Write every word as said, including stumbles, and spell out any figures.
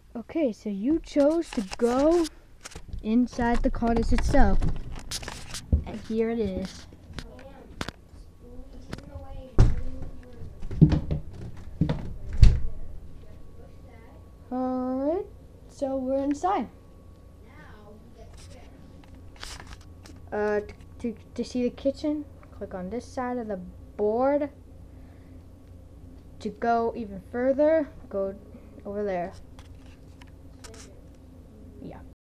Okay, so you chose to go inside the cottage itself. And here it is. Alright, so we're inside. Uh, to, to see the kitchen, click on this side of the board. To go even further, go over there.